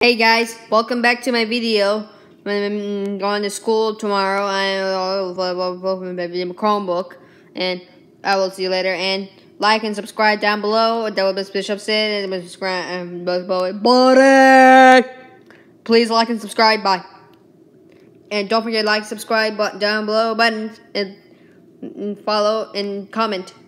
Hey guys, welcome back to my video. I'm going to school tomorrow. I'm open my Chromebook, and I will see you later. And like and subscribe down below. That was Bishop said. And subscribe. Please like and subscribe. Bye. And don't forget to like, subscribe button down below buttons, and follow and comment.